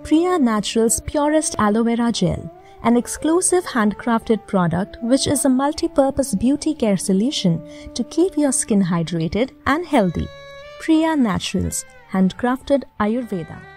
Priya Naturals Purest Aloe Vera Gel, an exclusive handcrafted product which is a multi-purpose beauty care solution to keep your skin hydrated and healthy. Priya Naturals, handcrafted Ayurveda.